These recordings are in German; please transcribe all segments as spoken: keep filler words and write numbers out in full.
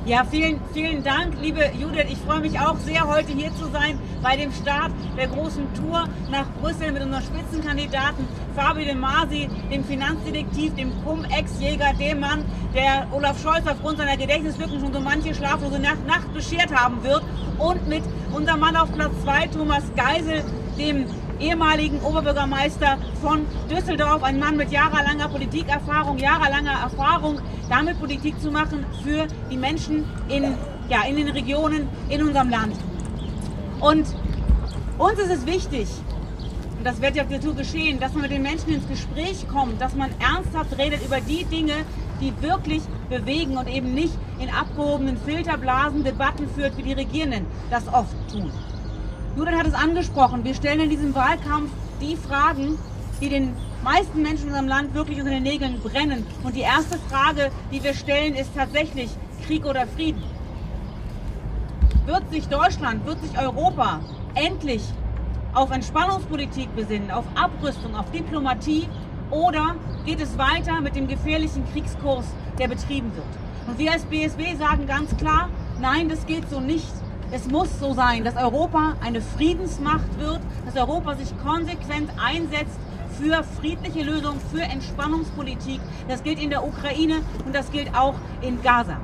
Ja, vielen, vielen Dank, liebe Judith. Ich freue mich auch sehr, heute hier zu sein bei dem Start der großen Tour nach Brüssel mit unserem Spitzenkandidaten Fabio De Masi, dem Finanzdetektiv, dem Cum-Ex-Jäger, dem Mann, der Olaf Scholz aufgrund seiner Gedächtnislücken schon so manche schlaflose Nacht, Nacht beschert haben wird. Und mit unserem Mann auf Platz zwei, Thomas Geisel, dem ehemaligen Oberbürgermeister von Düsseldorf, ein Mann mit jahrelanger Politikerfahrung, jahrelanger Erfahrung, damit Politik zu machen für die Menschen in, ja, in den Regionen in unserem Land. Und uns ist es wichtig, und das wird ja auf der Tour geschehen, dass man mit den Menschen ins Gespräch kommt, dass man ernsthaft redet über die Dinge, die wirklich bewegen und eben nicht in abgehobenen Filterblasen Debatten führt, wie die Regierenden das oft tun. Judith hat es angesprochen, wir stellen in diesem Wahlkampf die Fragen, die den meisten Menschen in unserem Land wirklich unter den Nägeln brennen. Und die erste Frage, die wir stellen, ist tatsächlich Krieg oder Frieden. Wird sich Deutschland, wird sich Europa endlich auf Entspannungspolitik besinnen, auf Abrüstung, auf Diplomatie, oder geht es weiter mit dem gefährlichen Kriegskurs, der betrieben wird? Und wir als B S W sagen ganz klar, nein, das geht so nicht. Es muss so sein, dass Europa eine Friedensmacht wird, dass Europa sich konsequent einsetzt für friedliche Lösungen, für Entspannungspolitik. Das gilt in der Ukraine und das gilt auch in Gaza.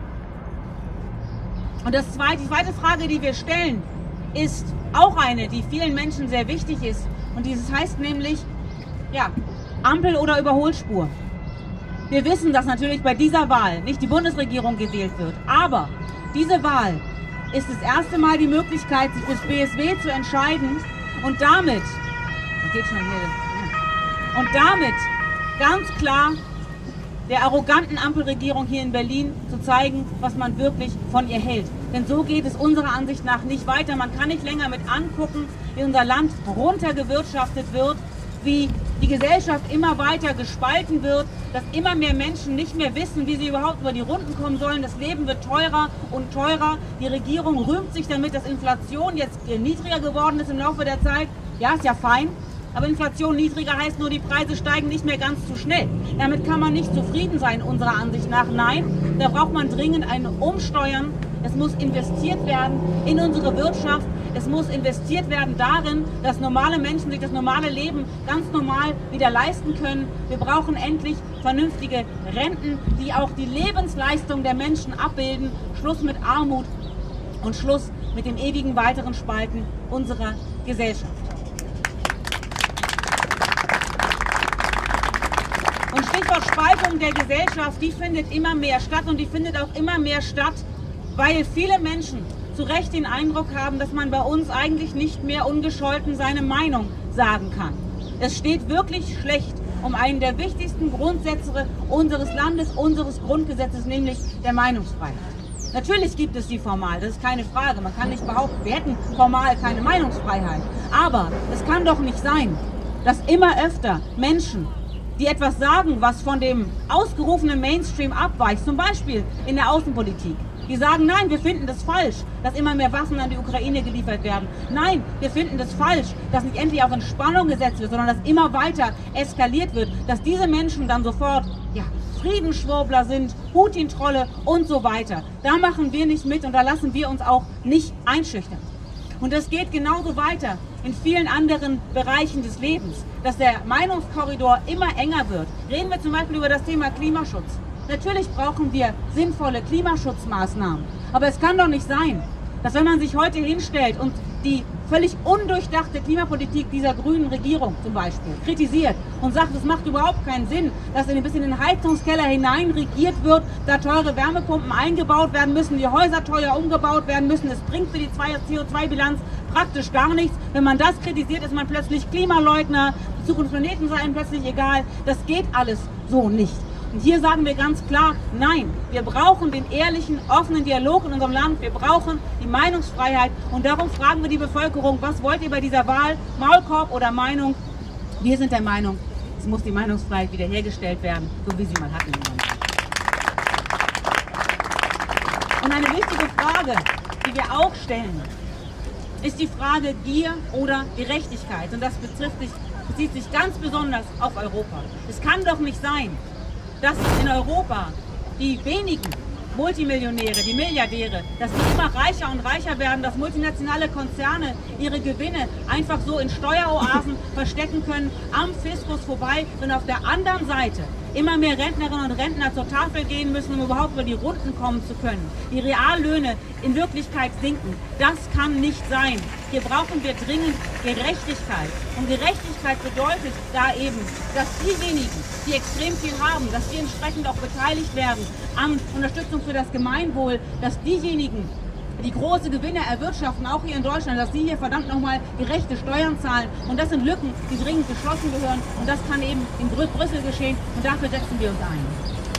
Und das zweite, die zweite Frage, die wir stellen, ist auch eine, die vielen Menschen sehr wichtig ist. Und dieses heißt nämlich, ja, Ampel oder Überholspur. Wir wissen, dass natürlich bei dieser Wahl nicht die Bundesregierung gewählt wird, aber diese Wahl ist das erste Mal die Möglichkeit, sich fürs B S W zu entscheiden und damit, das geht schon hier, und damit ganz klar der arroganten Ampelregierung hier in Berlin zu zeigen, was man wirklich von ihr hält. Denn so geht es unserer Ansicht nach nicht weiter. Man kann nicht länger mit angucken, wie unser Land runtergewirtschaftet wird, wie die Gesellschaft immer weiter gespalten wird, dass immer mehr Menschen nicht mehr wissen, wie sie überhaupt über die Runden kommen sollen. Das Leben wird teurer und teurer. Die Regierung rühmt sich damit, dass Inflation jetzt niedriger geworden ist im Laufe der Zeit. Ja, ist ja fein. Aber Inflation niedriger heißt nur, die Preise steigen nicht mehr ganz so schnell. Damit kann man nicht zufrieden sein, unserer Ansicht nach. Nein, da braucht man dringend ein Umsteuern. Es muss investiert werden in unsere Wirtschaft. Es muss investiert werden darin, dass normale Menschen sich das normale Leben ganz normal wieder leisten können. Wir brauchen endlich vernünftige Renten, die auch die Lebensleistung der Menschen abbilden. Schluss mit Armut und Schluss mit dem ewigen weiteren Spalten unserer Gesellschaft. Und Stichwort Spaltung der Gesellschaft, die findet immer mehr statt und die findet auch immer mehr statt, weil viele Menschen zu Recht den Eindruck haben, dass man bei uns eigentlich nicht mehr ungescholten seine Meinung sagen kann. Es steht wirklich schlecht um einen der wichtigsten Grundsätze unseres Landes, unseres Grundgesetzes, nämlich der Meinungsfreiheit. Natürlich gibt es die formal, das ist keine Frage. Man kann nicht behaupten, wir hätten formal keine Meinungsfreiheit. Aber es kann doch nicht sein, dass immer öfter Menschen, die etwas sagen, was von dem ausgerufenen Mainstream abweicht, zum Beispiel in der Außenpolitik, die sagen, nein, wir finden das falsch, dass immer mehr Waffen an die Ukraine geliefert werden. Nein, wir finden das falsch, dass nicht endlich auf Entspannung gesetzt wird, sondern dass immer weiter eskaliert wird, dass diese Menschen dann sofort, ja, Friedensschwurbler sind, Putin-Trolle und so weiter. Da machen wir nicht mit und da lassen wir uns auch nicht einschüchtern. Und das geht genauso weiter in vielen anderen Bereichen des Lebens, dass der Meinungskorridor immer enger wird. Reden wir zum Beispiel über das Thema Klimaschutz. Natürlich brauchen wir sinnvolle Klimaschutzmaßnahmen, aber es kann doch nicht sein, dass wenn man sich heute hinstellt und die völlig undurchdachte Klimapolitik dieser grünen Regierung zum Beispiel kritisiert und sagt, es macht überhaupt keinen Sinn, dass in, bis in den Heizungskeller hinein regiert wird, da teure Wärmepumpen eingebaut werden müssen, die Häuser teuer umgebaut werden müssen, es bringt für die C O zwei Bilanz praktisch gar nichts. Wenn man das kritisiert, ist man plötzlich Klimaleugner, die Zukunft des Planeten sei einem plötzlich egal. Das geht alles so nicht. Und hier sagen wir ganz klar, nein, wir brauchen den ehrlichen, offenen Dialog in unserem Land, wir brauchen die Meinungsfreiheit und darum fragen wir die Bevölkerung, was wollt ihr bei dieser Wahl, Maulkorb oder Meinung? Wir sind der Meinung, es muss die Meinungsfreiheit wiederhergestellt werden, so wie sie mal hatten. Und eine wichtige Frage, die wir auch stellen, ist die Frage Gier oder Gerechtigkeit. Und das betrifft sich, bezieht sich ganz besonders auf Europa. Es kann doch nicht sein, dass in Europa die wenigen, Multimillionäre, die Milliardäre, dass die immer reicher und reicher werden, dass multinationale Konzerne ihre Gewinne einfach so in Steueroasen verstecken können, am Fiskus vorbei, und auf der anderen Seite immer mehr Rentnerinnen und Rentner zur Tafel gehen müssen, um überhaupt über die Runden kommen zu können. Die Reallöhne in Wirklichkeit sinken. Das kann nicht sein. Hier brauchen wir dringend Gerechtigkeit. Und Gerechtigkeit bedeutet da eben, dass diejenigen, die extrem viel haben, dass die entsprechend auch beteiligt werden an Unterstützung für das Gemeinwohl, dass diejenigen, die große Gewinne erwirtschaften, auch hier in Deutschland, dass sie hier verdammt nochmal gerechte Steuern zahlen. Und das sind Lücken, die dringend geschlossen gehören. Und das kann eben in Brü Brüssel geschehen. Und dafür setzen wir uns ein.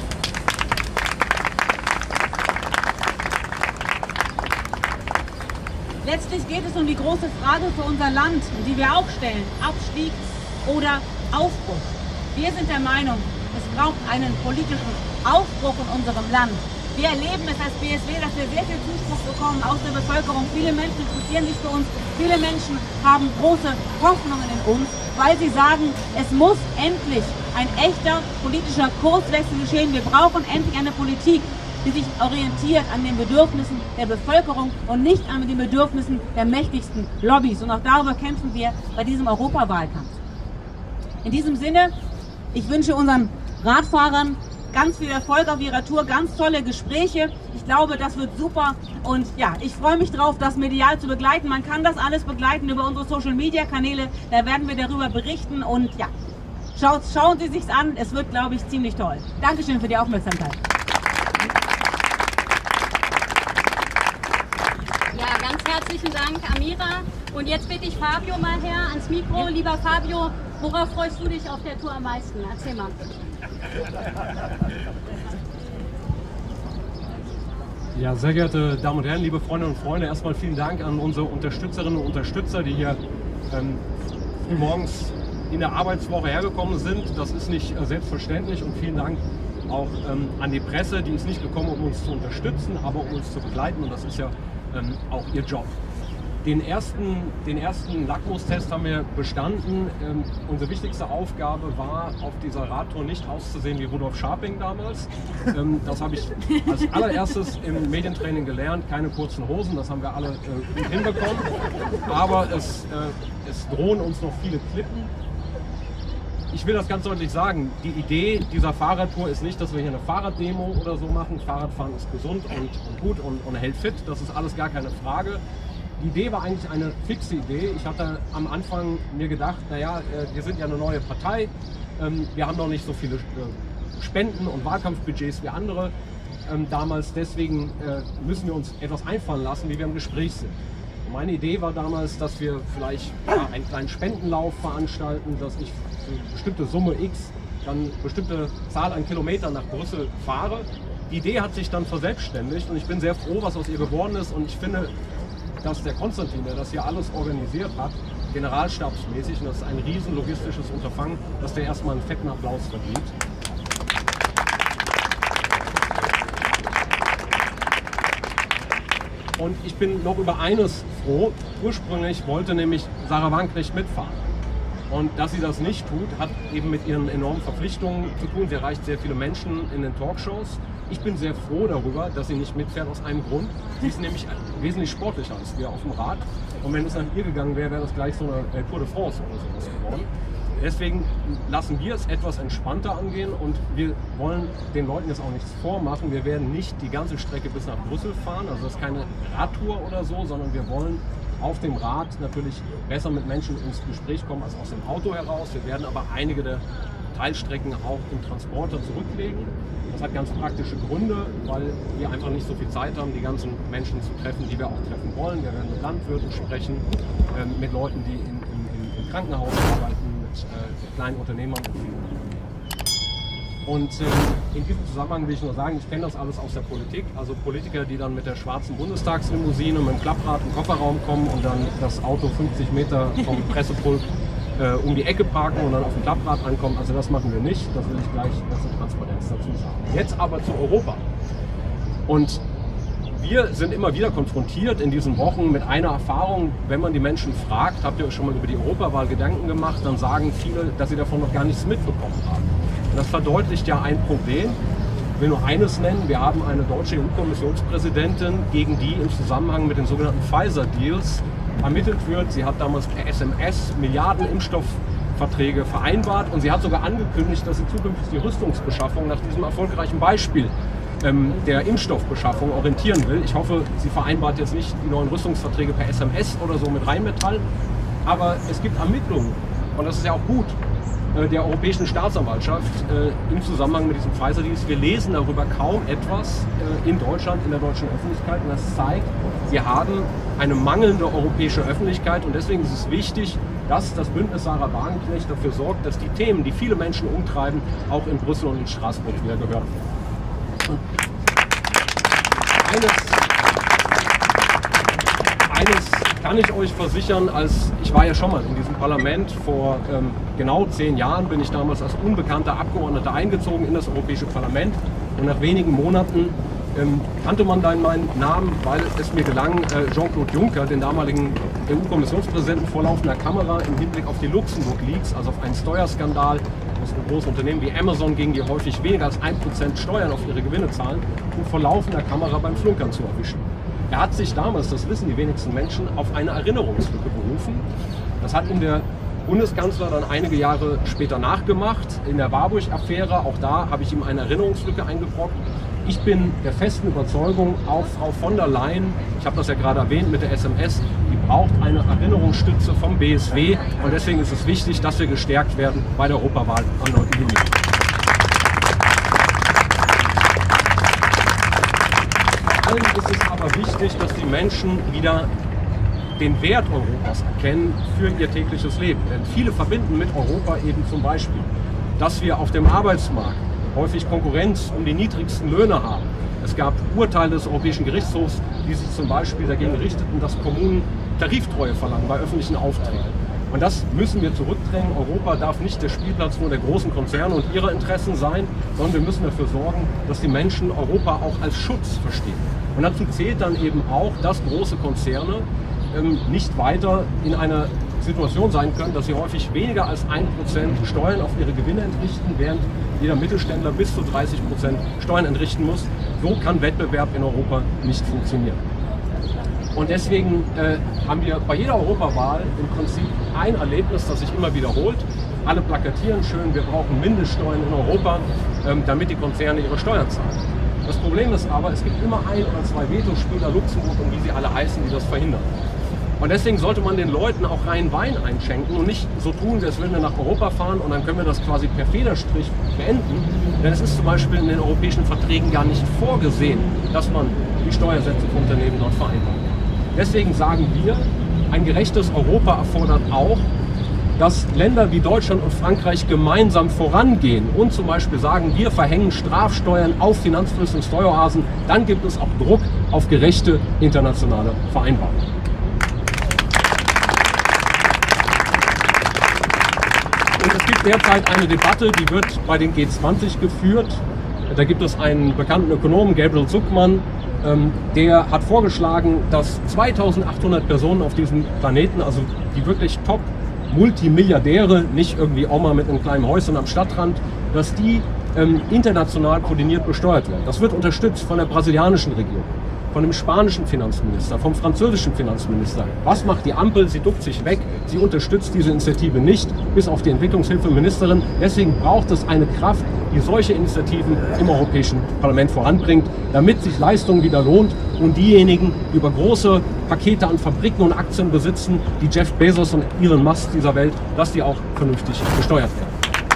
Letztlich geht es um die große Frage für unser Land, die wir auch stellen: Abstieg oder Aufbruch. Wir sind der Meinung, es braucht einen politischen Aufbruch in unserem Land. Wir erleben es als B S W, dass wir sehr viel Zuspruch bekommen aus der Bevölkerung. Viele Menschen interessieren sich für uns. Viele Menschen haben große Hoffnungen in uns, weil sie sagen, es muss endlich ein echter politischer Kurswechsel geschehen. Wir brauchen endlich eine Politik, die sich orientiert an den Bedürfnissen der Bevölkerung und nicht an den Bedürfnissen der mächtigsten Lobbys. Und auch darüber kämpfen wir bei diesem Europawahlkampf. In diesem Sinne, ich wünsche unseren Radfahrern ganz viel Erfolg auf ihrer Tour, ganz tolle Gespräche. Ich glaube, das wird super, und ja, ich freue mich drauf, das medial zu begleiten. Man kann das alles begleiten über unsere Social-Media-Kanäle, da werden wir darüber berichten, und ja, schaut, schauen Sie sich's an, es wird, glaube ich, ziemlich toll. Dankeschön für die Aufmerksamkeit. Ja, ganz herzlichen Dank, Amira. Und jetzt bitte ich Fabio mal her ans Mikro. Lieber Fabio, worauf freust du dich auf der Tour am meisten? Erzähl mal. Ja, sehr geehrte Damen und Herren, liebe Freundinnen und Freunde, erstmal vielen Dank an unsere Unterstützerinnen und Unterstützer, die hier ähm, morgens in der Arbeitswoche hergekommen sind. Das ist nicht äh, selbstverständlich, und vielen Dank auch ähm, an die Presse, die ist nicht gekommen, um uns zu unterstützen, aber um uns zu begleiten, und das ist ja ähm, auch ihr Job. Den ersten, den ersten Lackmustest haben wir bestanden. Ähm, unsere wichtigste Aufgabe war, auf dieser Radtour nicht auszusehen wie Rudolf Scharping damals. Ähm, das habe ich als allererstes im Medientraining gelernt. Keine kurzen Hosen, das haben wir alle äh, gut hinbekommen. Aber es, äh, es drohen uns noch viele Klippen. Ich will das ganz deutlich sagen, die Idee dieser Fahrradtour ist nicht, dass wir hier eine Fahrraddemo oder so machen. Fahrradfahren ist gesund und, und gut und, und hält fit, das ist alles gar keine Frage. Die Idee war eigentlich eine fixe Idee. Ich hatte am Anfang mir gedacht, naja, wir sind ja eine neue Partei, wir haben noch nicht so viele Spenden und Wahlkampfbudgets wie andere damals, deswegen müssen wir uns etwas einfallen lassen, wie wir im Gespräch sind. Und meine Idee war damals, dass wir vielleicht ja, einen kleinen Spendenlauf veranstalten, dass ich für eine bestimmte Summe X dann eine bestimmte Zahl an Kilometern nach Brüssel fahre. Die Idee hat sich dann verselbstständigt, und ich bin sehr froh, was aus ihr geworden ist, und ich finde, dass der Konstantin, der das hier alles organisiert hat, generalstabsmäßig, und das ist ein riesen logistisches Unterfangen, dass der erstmal einen fetten Applaus verdient. Und ich bin noch über eines froh. Ursprünglich wollte nämlich Sarah Wagenknecht mitfahren. Und dass sie das nicht tut, hat eben mit ihren enormen Verpflichtungen zu tun. Sie erreicht sehr viele Menschen in den Talkshows. Ich bin sehr froh darüber, dass sie nicht mitfährt, aus einem Grund. Sie ist nämlich wesentlich sportlicher als wir auf dem Rad. Und wenn es nach ihr gegangen wäre, wäre das gleich so eine Tour de France oder sowas geworden. Deswegen lassen wir es etwas entspannter angehen, und wir wollen den Leuten jetzt auch nichts vormachen. Wir werden nicht die ganze Strecke bis nach Brüssel fahren, also das ist keine Radtour oder so, sondern wir wollen auf dem Rad natürlich besser mit Menschen ins Gespräch kommen als aus dem Auto heraus. Wir werden aber einige der Teilstrecken auch im Transporter zurücklegen. Das hat ganz praktische Gründe, weil wir einfach nicht so viel Zeit haben, die ganzen Menschen zu treffen, die wir auch treffen wollen. Wir werden mit Landwirten sprechen, äh, mit Leuten, die in, in, im Krankenhaus arbeiten, mit äh, kleinen Unternehmern und vielen. Und äh, in diesem Zusammenhang will ich nur sagen, ich kenne das alles aus der Politik. Also Politiker, die dann mit der schwarzen Bundestagslimousine mit dem Klapprad im Kofferraum kommen und dann das Auto fünfzig Meter vom Pressepult äh, um die Ecke parken und dann auf dem Klapprad ankommen. Also das machen wir nicht. Das will ich gleich zur Transparenz dazu sagen. Jetzt aber zu Europa. Und wir sind immer wieder konfrontiert in diesen Wochen mit einer Erfahrung, wenn man die Menschen fragt, habt ihr euch schon mal über die Europawahl Gedanken gemacht, dann sagen viele, dass sie davon noch gar nichts mitbekommen haben. Und das verdeutlicht ja ein Problem. Ich will nur eines nennen, wir haben eine deutsche E U-Kommissionspräsidentin, gegen die im Zusammenhang mit den sogenannten Pfizer-Deals ermittelt wird. Sie hat damals per S M S Milliarden Impfstoffverträge vereinbart und sie hat sogar angekündigt, dass sie zukünftig die Rüstungsbeschaffung nach diesem erfolgreichen Beispiel ähm, der Impfstoffbeschaffung orientieren will. Ich hoffe, sie vereinbart jetzt nicht die neuen Rüstungsverträge per S M S oder so mit Rheinmetall, aber es gibt Ermittlungen und das ist ja auch gut, der Europäischen Staatsanwaltschaft äh, im Zusammenhang mit diesem Pfizer-Deal. Wir lesen darüber kaum etwas äh, in Deutschland, in der deutschen Öffentlichkeit. Und das zeigt, wir haben eine mangelnde europäische Öffentlichkeit. Und deswegen ist es wichtig, dass das Bündnis Sarah Wagenknecht dafür sorgt, dass die Themen, die viele Menschen umtreiben, auch in Brüssel und in Straßburg wieder gehört werden. Eines, eines kann ich euch versichern, als ich war ja schon mal in diesem Parlament, vor ähm, genau zehn Jahren bin ich damals als unbekannter Abgeordneter eingezogen in das Europäische Parlament und nach wenigen Monaten ähm, kannte man dann meinen Namen, weil es mir gelang, äh, Jean-Claude Juncker, den damaligen E U-Kommissionspräsidenten, vor laufender Kamera im Hinblick auf die Luxemburg-Leaks, also auf einen Steuerskandal, dass große Unternehmen wie Amazon, gegen die häufig weniger als ein Prozent Steuern auf ihre Gewinne zahlen, und vor laufender Kamera beim Flunkern zu erwischen. Er hat sich damals, das wissen die wenigsten Menschen, auf eine Erinnerungslücke berufen. Das hat ihm der Bundeskanzler dann einige Jahre später nachgemacht, in der Warburg-Affäre. Auch da habe ich ihm eine Erinnerungslücke eingebrockt. Ich bin der festen Überzeugung, auch Frau von der Leyen, ich habe das ja gerade erwähnt mit der S M S, die braucht eine Erinnerungsstütze vom B S W. Und deswegen ist es wichtig, dass wir gestärkt werden bei der Europawahl am neunten Juni. Vor allem ist es aber wichtig, dass die Menschen wieder den Wert Europas erkennen für ihr tägliches Leben. Denn viele verbinden mit Europa eben zum Beispiel, dass wir auf dem Arbeitsmarkt häufig Konkurrenz um die niedrigsten Löhne haben. Es gab Urteile des Europäischen Gerichtshofs, die sich zum Beispiel dagegen richteten, dass Kommunen Tariftreue verlangen bei öffentlichen Aufträgen. Und das müssen wir zurückdrängen. Europa darf nicht der Spielplatz nur der großen Konzerne und ihrer Interessen sein, sondern wir müssen dafür sorgen, dass die Menschen Europa auch als Schutz verstehen. Und dazu zählt dann eben auch, dass große Konzerne ähm, nicht weiter in einer Situation sein können, dass sie häufig weniger als ein Prozent Steuern auf ihre Gewinne entrichten, während jeder Mittelständler bis zu dreißig Prozent Steuern entrichten muss. So kann Wettbewerb in Europa nicht funktionieren. Und deswegen äh, haben wir bei jeder Europawahl im Prinzip ein Erlebnis, das sich immer wiederholt. Alle plakatieren schön, wir brauchen Mindeststeuern in Europa, ähm, damit die Konzerne ihre Steuern zahlen. Das Problem ist aber, es gibt immer ein oder zwei Vetospieler, Luxemburg und wie sie alle heißen, die das verhindern. Und deswegen sollte man den Leuten auch reinen Wein einschenken und nicht so tun, als würden wir nach Europa fahren und dann können wir das quasi per Federstrich beenden. Denn es ist zum Beispiel in den europäischen Verträgen gar nicht vorgesehen, dass man die Steuersätze für Unternehmen dort vereinbart. Deswegen sagen wir, ein gerechtes Europa erfordert auch, dass Länder wie Deutschland und Frankreich gemeinsam vorangehen und zum Beispiel sagen, wir verhängen Strafsteuern auf Finanzflüsse und Steueroasen, dann gibt es auch Druck auf gerechte internationale Vereinbarungen. Und es gibt derzeit eine Debatte, die wird bei den G zwanzig geführt. Da gibt es einen bekannten Ökonomen, Gabriel Zuckman, ähm, der hat vorgeschlagen, dass zweitausendachthundert Personen auf diesem Planeten, also die wirklich top Multimilliardäre, nicht irgendwie Oma mit einem kleinen Häuschen am Stadtrand, dass die ähm, international koordiniert besteuert werden. Das wird unterstützt von der brasilianischen Regierung, von dem spanischen Finanzminister, vom französischen Finanzminister. Was macht die Ampel? Sie duckt sich weg, sie unterstützt diese Initiative nicht, bis auf die Entwicklungshilfeministerin. Deswegen braucht es eine Kraft, die solche Initiativen im Europäischen Parlament voranbringt, damit sich Leistung wieder lohnt und diejenigen, die über große Pakete an Fabriken und Aktien besitzen, die Jeff Bezos und Elon Musk dieser Welt, dass die auch vernünftig besteuert werden.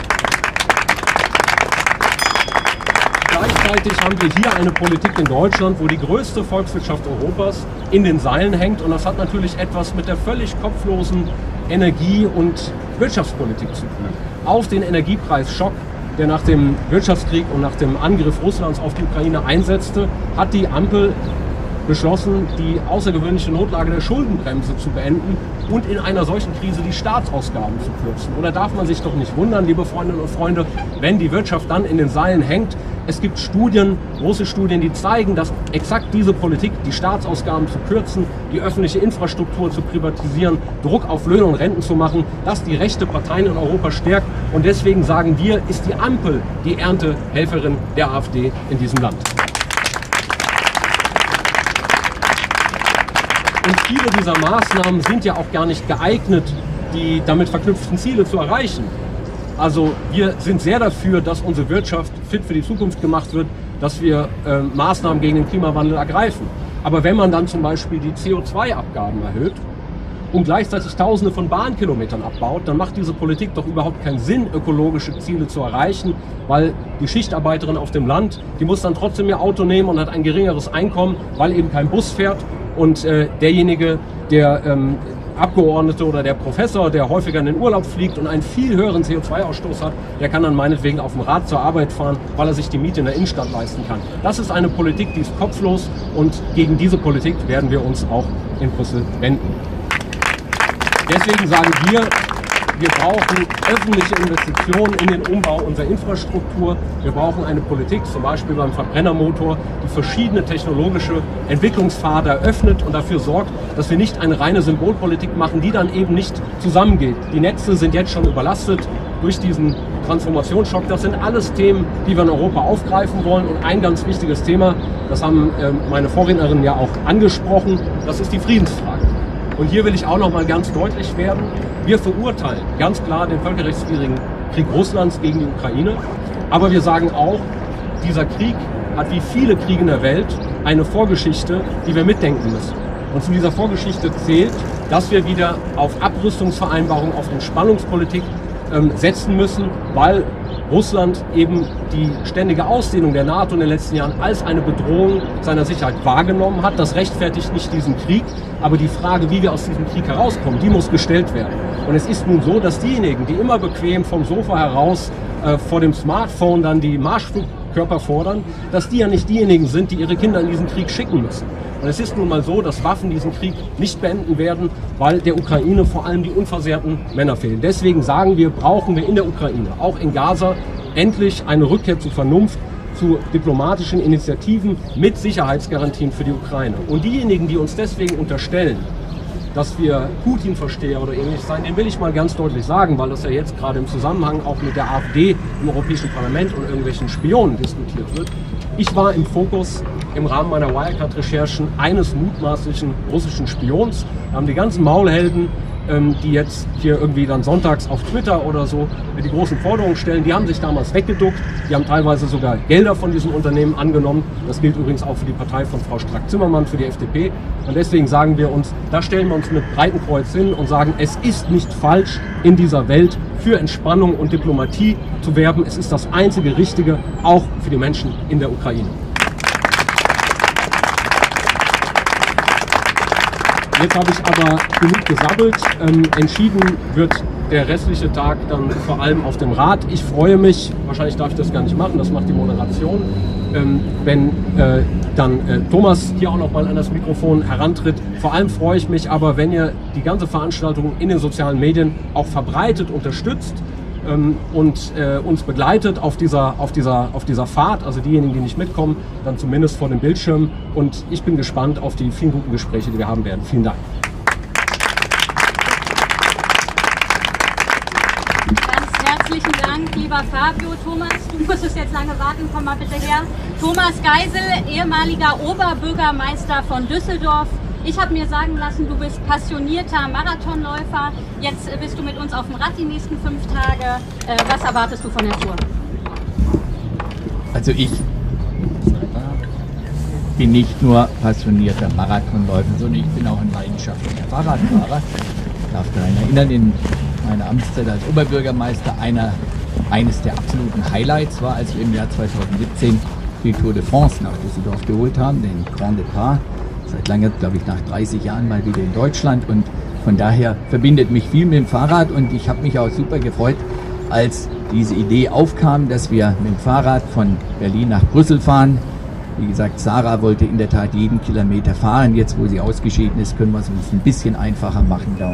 Gleichzeitig haben wir hier eine Politik in Deutschland, wo die größte Volkswirtschaft Europas in den Seilen hängt. Und das hat natürlich etwas mit der völlig kopflosen Energie- und Wirtschaftspolitik zu tun. Auf den Energiepreisschock, der nach dem Wirtschaftskrieg und nach dem Angriff Russlands auf die Ukraine einsetzte, hat die Ampel beschlossen, die außergewöhnliche Notlage der Schuldenbremse zu beenden und in einer solchen Krise die Staatsausgaben zu kürzen. Oder darf man sich doch nicht wundern, liebe Freundinnen und Freunde, wenn die Wirtschaft dann in den Seilen hängt. Es gibt Studien, große Studien, die zeigen, dass exakt diese Politik, die Staatsausgaben zu kürzen, die öffentliche Infrastruktur zu privatisieren, Druck auf Löhne und Renten zu machen, dass die rechte Parteien in Europa stärkt. Und deswegen sagen wir, ist die Ampel die Erntehelferin der AfD in diesem Land. Und viele dieser Maßnahmen sind ja auch gar nicht geeignet, die damit verknüpften Ziele zu erreichen. Also wir sind sehr dafür, dass unsere Wirtschaft fit für die Zukunft gemacht wird, dass wir äh, Maßnahmen gegen den Klimawandel ergreifen. Aber wenn man dann zum Beispiel die C O zwei Abgaben erhöht und gleichzeitig Tausende von Bahnkilometern abbaut, dann macht diese Politik doch überhaupt keinen Sinn, ökologische Ziele zu erreichen, weil die Schichtarbeiterin auf dem Land, die muss dann trotzdem ihr Auto nehmen und hat ein geringeres Einkommen, weil eben kein Bus fährt. Und äh, derjenige, der ähm, Abgeordnete oder der Professor, der häufiger in den Urlaub fliegt und einen viel höheren C O zwei Ausstoß hat, der kann dann meinetwegen auf dem Rad zur Arbeit fahren, weil er sich die Miete in der Innenstadt leisten kann. Das ist eine Politik, die ist kopflos, und gegen diese Politik werden wir uns auch in Brüssel wenden. Deswegen sagen wir, wir brauchen öffentliche Investitionen in den Umbau unserer Infrastruktur. Wir brauchen eine Politik, zum Beispiel beim Verbrennermotor, die verschiedene technologische Entwicklungspfade eröffnet und dafür sorgt, dass wir nicht eine reine Symbolpolitik machen, die dann eben nicht zusammengeht. Die Netze sind jetzt schon überlastet durch diesen Transformationsschock. Das sind alles Themen, die wir in Europa aufgreifen wollen. Und ein ganz wichtiges Thema, das haben meine Vorrednerinnen ja auch angesprochen, das ist die Friedensfrage. Und hier will ich auch noch mal ganz deutlich werden, wir verurteilen ganz klar den völkerrechtswidrigen Krieg Russlands gegen die Ukraine. Aber wir sagen auch, dieser Krieg hat wie viele Kriege in der Welt eine Vorgeschichte, die wir mitdenken müssen. Und zu dieser Vorgeschichte zählt, dass wir wieder auf Abrüstungsvereinbarungen, auf Entspannungspolitik ähm, setzen müssen, weil Russland eben die ständige Ausdehnung der NATO in den letzten Jahren als eine Bedrohung seiner Sicherheit wahrgenommen hat. Das rechtfertigt nicht diesen Krieg, aber die Frage, wie wir aus diesem Krieg herauskommen, die muss gestellt werden. Und es ist nun so, dass diejenigen, die immer bequem vom Sofa heraus äh, vor dem Smartphone dann die Marschflugkörper fordern, dass die ja nicht diejenigen sind, die ihre Kinder in diesen Krieg schicken müssen. Und es ist nun mal so, dass Waffen diesen Krieg nicht beenden werden, weil der Ukraine vor allem die unversehrten Männer fehlen. Deswegen sagen wir, brauchen wir in der Ukraine, auch in Gaza, endlich eine Rückkehr zur Vernunft, zu diplomatischen Initiativen mit Sicherheitsgarantien für die Ukraine. Und diejenigen, die uns deswegen unterstellen, dass wir Putin-Versteher oder ähnlich sein, den will ich mal ganz deutlich sagen, weil das ja jetzt gerade im Zusammenhang auch mit der AfD im Europäischen Parlament und irgendwelchen Spionen diskutiert wird. Ich war im Fokus im Rahmen meiner Wirecard-Recherchen eines mutmaßlichen russischen Spions. Da haben die ganzen Maulhelden, ähm, die jetzt hier irgendwie dann sonntags auf Twitter oder so die großen Forderungen stellen, die haben sich damals weggeduckt. Die haben teilweise sogar Gelder von diesem Unternehmen angenommen. Das gilt übrigens auch für die Partei von Frau Strack-Zimmermann, für die F D P. Und deswegen sagen wir uns, da stellen wir uns mit breiten Kreuz hin und sagen, es ist nicht falsch, in dieser Welt für Entspannung und Diplomatie zu werben. Es ist das einzige Richtige, auch für die Menschen in der Ukraine. Jetzt habe ich aber genug gesabbelt. Ähm, entschieden wird der restliche Tag dann vor allem auf dem Rat. Ich freue mich, wahrscheinlich darf ich das gar nicht machen, das macht die Moderation, ähm, wenn äh, dann äh, Thomas hier auch noch mal an das Mikrofon herantritt. Vor allem freue ich mich aber, wenn ihr die ganze Veranstaltung in den sozialen Medien auch verbreitet, unterstützt ähm, und äh, uns begleitet auf dieser, auf, dieser, auf dieser Fahrt. Also diejenigen, die nicht mitkommen, dann zumindest vor dem Bildschirm. Und ich bin gespannt auf die vielen guten Gespräche, die wir haben werden. Vielen Dank. Herzlichen Dank, lieber Fabio. Thomas, du musstest jetzt lange warten, komm mal bitte her. Thomas Geisel, ehemaliger Oberbürgermeister von Düsseldorf. Ich habe mir sagen lassen, du bist passionierter Marathonläufer. Jetzt bist du mit uns auf dem Rad die nächsten fünf Tage. Äh, was erwartest du von der Tour? Also ich bin nicht nur passionierter Marathonläufer, sondern ich bin auch ein leidenschaftlicher Fahrradfahrer. Ich darf daran erinnern, in meiner Amtszeit als Oberbürgermeister einer, eines der absoluten Highlights war, als wir im Jahr zweitausendsiebzehn die Tour de France nach Düsseldorf geholt haben, den Grand Départ. Seit langem, glaube ich, nach dreißig Jahren mal wieder in Deutschland, und von daher verbindet mich viel mit dem Fahrrad, und ich habe mich auch super gefreut, als diese Idee aufkam, dass wir mit dem Fahrrad von Berlin nach Brüssel fahren. Wie gesagt, Sarah wollte in der Tat jeden Kilometer fahren. Jetzt, wo sie ausgeschieden ist, können wir es uns ein bisschen einfacher machen. Da und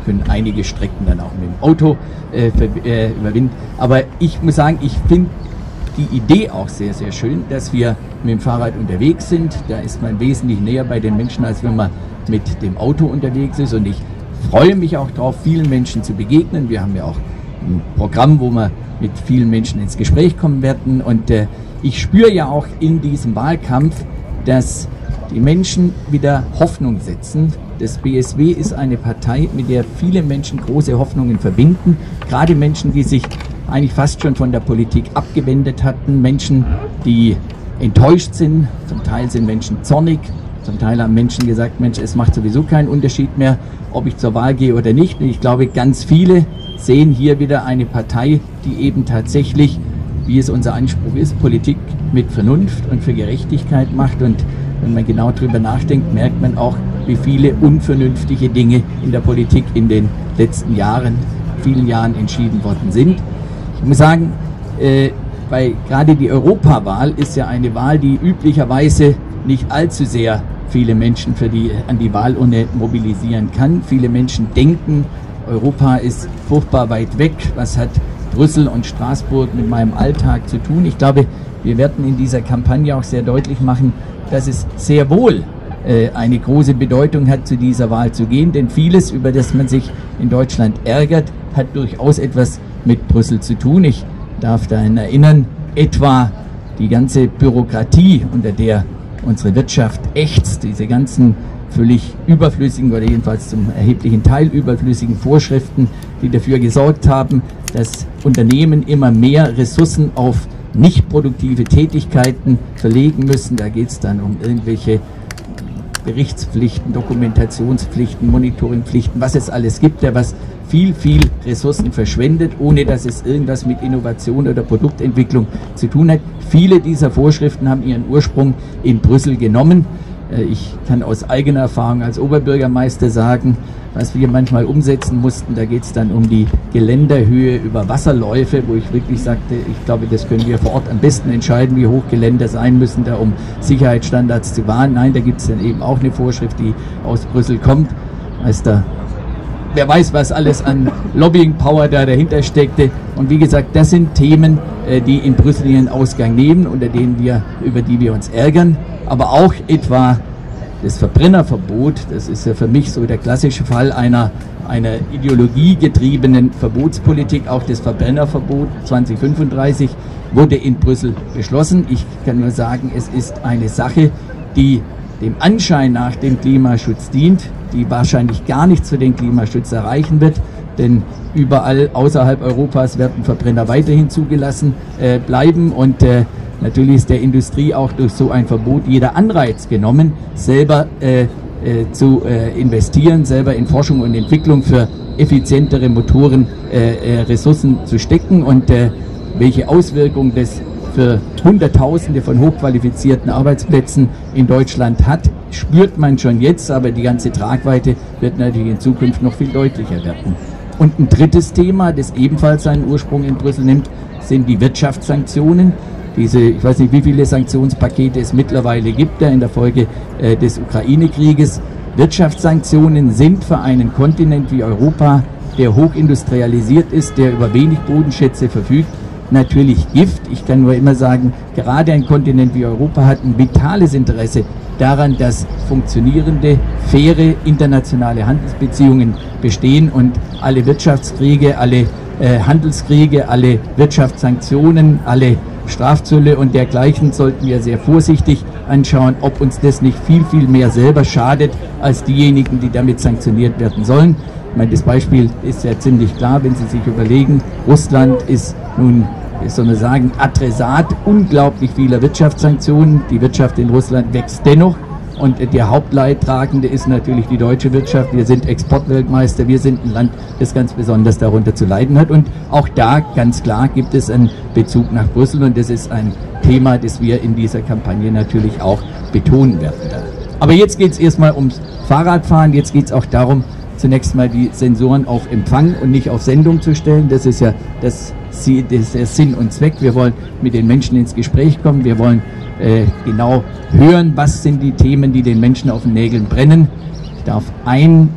können einige Strecken dann auch mit dem Auto äh, äh, überwinden. Aber ich muss sagen, ich finde die Idee auch sehr, sehr schön, dass wir mit dem Fahrrad unterwegs sind. Da ist man wesentlich näher bei den Menschen, als wenn man mit dem Auto unterwegs ist. Und ich freue mich auch darauf, vielen Menschen zu begegnen. Wir haben ja auch ein Programm, wo wir mit vielen Menschen ins Gespräch kommen werden. Und äh, ich spüre ja auch in diesem Wahlkampf, dass die Menschen wieder Hoffnung setzen. Das B S W ist eine Partei, mit der viele Menschen große Hoffnungen verbinden. Gerade Menschen, die sich eigentlich fast schon von der Politik abgewendet hatten. Menschen, die enttäuscht sind. Zum Teil sind Menschen zornig. Zum Teil haben Menschen gesagt, Mensch, es macht sowieso keinen Unterschied mehr, ob ich zur Wahl gehe oder nicht. Und ich glaube, ganz viele sehen hier wieder eine Partei, die eben tatsächlich, wie es unser Anspruch ist, Politik mit Vernunft und für Gerechtigkeit macht. Und wenn man genau drüber nachdenkt, merkt man auch, wie viele unvernünftige Dinge in der Politik in den letzten Jahren, vielen Jahren entschieden worden sind. Ich muss sagen, äh, weil gerade die Europawahl ist ja eine Wahl, die üblicherweise nicht allzu sehr viele Menschen für die, an die Wahlurne mobilisieren kann. Viele Menschen denken, Europa ist furchtbar weit weg. Was hat Brüssel und Straßburg mit meinem Alltag zu tun? Ich glaube, wir werden in dieser Kampagne auch sehr deutlich machen, dass es sehr wohl äh, eine große Bedeutung hat, zu dieser Wahl zu gehen. Denn vieles, über das man sich in Deutschland ärgert, hat durchaus etwas mit Brüssel zu tun. Ich darf daran erinnern, etwa die ganze Bürokratie, unter der unsere Wirtschaft ächzt, diese ganzen völlig überflüssigen oder jedenfalls zum erheblichen Teil überflüssigen Vorschriften, die dafür gesorgt haben, dass Unternehmen immer mehr Ressourcen auf nicht produktive Tätigkeiten verlegen müssen. Da geht es dann um irgendwelche Berichtspflichten, Dokumentationspflichten, Monitoringpflichten, was es alles gibt, ja, was viel, viel Ressourcen verschwendet, ohne dass es irgendwas mit Innovation oder Produktentwicklung zu tun hat. Viele dieser Vorschriften haben ihren Ursprung in Brüssel genommen. Ich kann aus eigener Erfahrung als Oberbürgermeister sagen, was wir manchmal umsetzen mussten, da geht es dann um die Geländerhöhe über Wasserläufe, wo ich wirklich sagte, ich glaube, das können wir vor Ort am besten entscheiden, wie hoch Geländer sein müssen, da um Sicherheitsstandards zu wahren. Nein, da gibt es dann eben auch eine Vorschrift, die aus Brüssel kommt. Als da, wer weiß, was alles an Lobbying-Power da dahinter steckte. Und wie gesagt, das sind Themen, die in Brüssel ihren Ausgang nehmen, unter denen wir, über die wir uns ärgern. Aber auch etwa das Verbrennerverbot, das ist ja für mich so der klassische Fall einer, einer ideologiegetriebenen Verbotspolitik. Auch das Verbrennerverbot zwanzig fünfunddreißig wurde in Brüssel beschlossen. Ich kann nur sagen, es ist eine Sache, die dem Anschein nach dem Klimaschutz dient, die wahrscheinlich gar nichts für den Klimaschutz erreichen wird, denn überall außerhalb Europas werden Verbrenner weiterhin zugelassen äh, bleiben und äh, natürlich ist der Industrie auch durch so ein Verbot jeder Anreiz genommen, selber äh, äh, zu äh, investieren, selber in Forschung und Entwicklung für effizientere Motoren äh, äh, Ressourcen zu stecken und äh, welche Auswirkungen das für Hunderttausende von hochqualifizierten Arbeitsplätzen in Deutschland hat, spürt man schon jetzt, aber die ganze Tragweite wird natürlich in Zukunft noch viel deutlicher werden. Und ein drittes Thema, das ebenfalls seinen Ursprung in Brüssel nimmt, sind die Wirtschaftssanktionen. Diese, ich weiß nicht, wie viele Sanktionspakete es mittlerweile gibt, ja, in der Folge äh, des Ukraine-Krieges. Wirtschaftssanktionen sind für einen Kontinent wie Europa, der hochindustrialisiert ist, der über wenig Bodenschätze verfügt, natürlich Gift. Ich kann nur immer sagen, gerade ein Kontinent wie Europa hat ein vitales Interesse daran, dass funktionierende, faire internationale Handelsbeziehungen bestehen und alle Wirtschaftskriege, alle äh, Handelskriege, alle Wirtschaftssanktionen, alle Strafzölle und dergleichen sollten wir sehr vorsichtig anschauen, ob uns das nicht viel, viel mehr selber schadet, als diejenigen, die damit sanktioniert werden sollen. Ich meine, das Beispiel ist ja ziemlich klar, wenn Sie sich überlegen, Russland ist nun, wie soll man sagen, Adressat unglaublich vieler Wirtschaftssanktionen. Die Wirtschaft in Russland wächst dennoch und der Hauptleidtragende ist natürlich die deutsche Wirtschaft. Wir sind Exportweltmeister, wir sind ein Land, das ganz besonders darunter zu leiden hat und auch da ganz klar gibt es einen Bezug nach Brüssel und das ist ein Thema, das wir in dieser Kampagne natürlich auch betonen werden. Aber jetzt geht es erstmal ums Fahrradfahren, jetzt geht es auch darum, zunächst mal die Sensoren auf Empfang und nicht auf Sendung zu stellen. Das ist ja das, das ist der Sinn und Zweck. Wir wollen mit den Menschen ins Gespräch kommen. Wir wollen äh, genau hören, was sind die Themen, die den Menschen auf den Nägeln brennen. Ich darf ein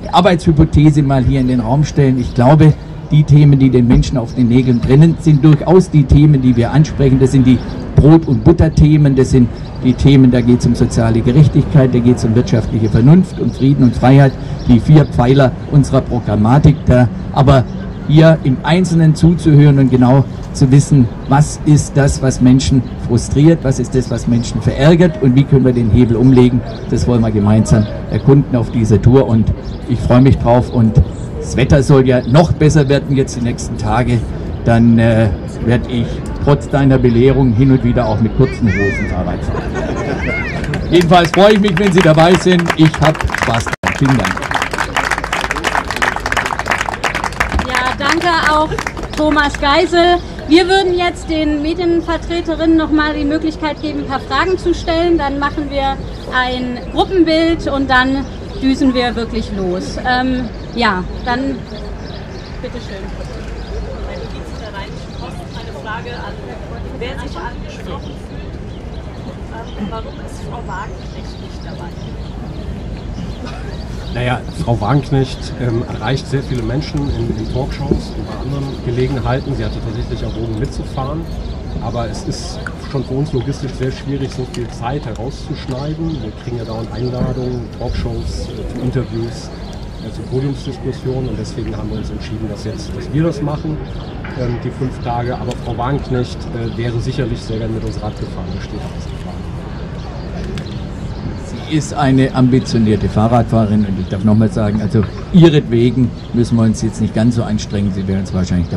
eine Arbeitshypothese mal hier in den Raum stellen. Ich glaube, die Themen, die den Menschen auf den Nägeln brennen, sind durchaus die Themen, die wir ansprechen. Das sind die Brot- und Butterthemen, das sind die Themen, da geht es um soziale Gerechtigkeit, da geht es um wirtschaftliche Vernunft und Frieden und Freiheit, die vier Pfeiler unserer Programmatik. Da, aber hier im Einzelnen zuzuhören und genau zu wissen, was ist das, was Menschen frustriert, was ist das, was Menschen verärgert und wie können wir den Hebel umlegen, das wollen wir gemeinsam erkunden auf dieser Tour und ich freue mich drauf und das Wetter soll ja noch besser werden jetzt die nächsten Tage, dann äh, werde ich trotz deiner Belehrung hin und wieder auch mit kurzen Hosen Fahrrad fahren. Jedenfalls freue ich mich, wenn Sie dabei sind. Ich habe Spaß daran. Vielen Dank. Ja, danke auch Thomas Geisel. Wir würden jetzt den Medienvertreterinnen noch mal die Möglichkeit geben, ein paar Fragen zu stellen. Dann machen wir ein Gruppenbild und dann düsen wir wirklich los. Ähm, ja, dann bitteschön. Eine Frage an, wer sich angesprochen fühlt, ähm, warum ist Frau Wagenknecht nicht dabei? Naja, Frau Wagenknecht ähm, erreicht sehr viele Menschen in, in Talkshows und bei anderen Gelegenheiten. Sie hatte tatsächlich erwogen mitzufahren, aber es ist schon für uns logistisch sehr schwierig, so viel Zeit herauszuschneiden. Wir kriegen ja dauernd Einladungen, Talkshows, äh, zu Interviews, äh, zu Podiumsdiskussionen und deswegen haben wir uns entschieden, dass, jetzt, dass wir das machen, ähm, die fünf Tage. Aber Frau Wagenknecht äh, wäre sicherlich sehr gerne mit uns Rad gefahren, das steht außer Frage. Sie ist eine ambitionierte Fahrradfahrerin und ich darf nochmal sagen, also ihretwegen müssen wir uns jetzt nicht ganz so anstrengen, sie werden uns wahrscheinlich